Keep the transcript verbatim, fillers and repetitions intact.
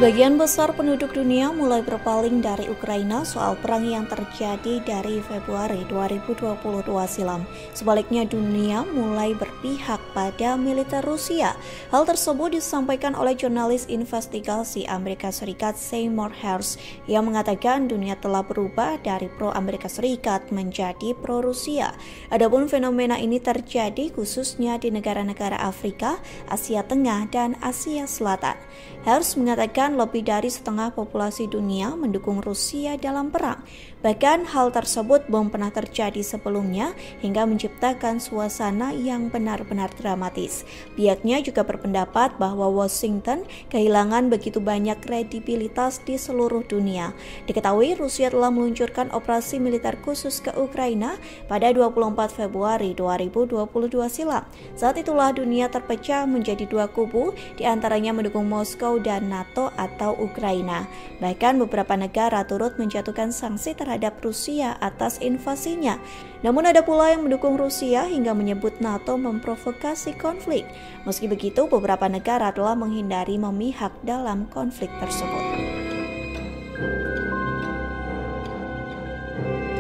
Sebagian besar penduduk dunia mulai berpaling dari Ukraina soal perang yang terjadi dari Februari dua ribu dua puluh dua silam. Sebaliknya, dunia mulai berpihak pada militer Rusia. Hal tersebut disampaikan oleh jurnalis investigasi Amerika Serikat Seymour Hersh yang mengatakan dunia telah berubah dari pro-Amerika Serikat menjadi pro-Rusia. Adapun fenomena ini terjadi khususnya di negara-negara Afrika, Asia Tengah, dan Asia Selatan. Hersh mengatakan lebih dari setengah populasi dunia mendukung Rusia dalam perang. Bahkan hal tersebut belum pernah terjadi sebelumnya hingga menciptakan suasana yang benar-benar dramatis. Pihaknya juga berpendapat bahwa Washington kehilangan begitu banyak kredibilitas di seluruh dunia. Diketahui Rusia telah meluncurkan operasi militer khusus ke Ukraina pada dua puluh empat Februari dua ribu dua puluh dua silam. Saat itulah dunia terpecah menjadi dua kubu, diantaranya mendukung Moskow dan NATO atau Ukraina. Bahkan beberapa negara turut menjatuhkan sanksi terhadap Rusia atas invasinya. Namun ada pula yang mendukung Rusia hingga menyebut NATO memprovokasi konflik. Meski begitu, beberapa negara telah menghindari memihak dalam konflik tersebut.